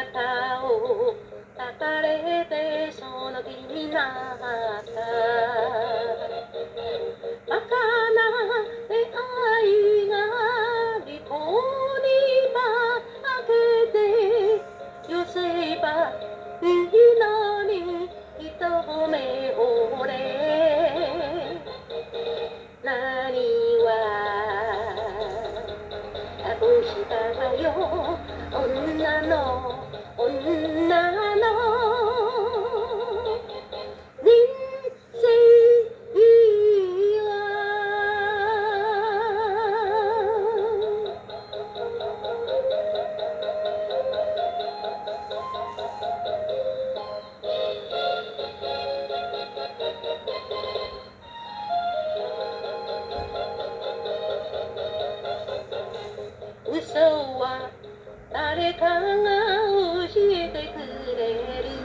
肩を抱かれてその気になったバカな出会いが離島に化けて寄せばいいのに一目惚れ何は託したよ女の人生は嘘は誰かが教えてくれる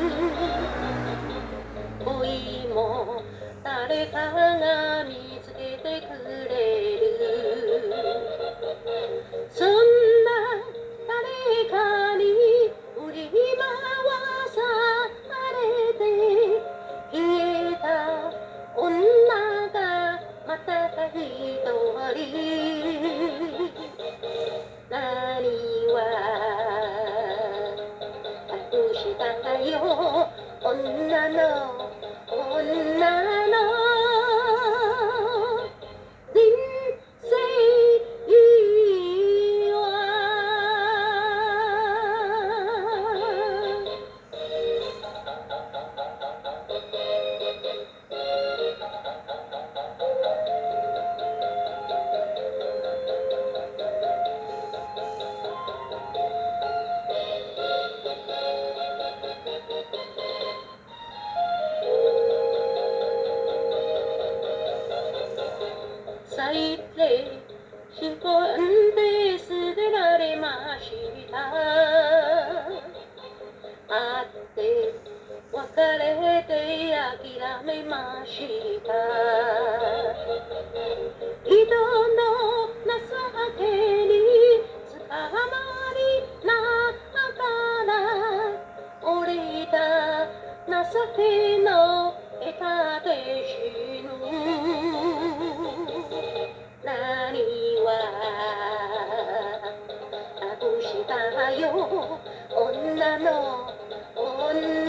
恋も誰かが見つけてくれるそんな誰かに振り回されて消えた女がまた一人何は託したよ女の人生は最低仕込んで捨てられました会って別れて諦めました人の情けに捕まりながら折れた情けの枝で死ぬ何は託したよ女の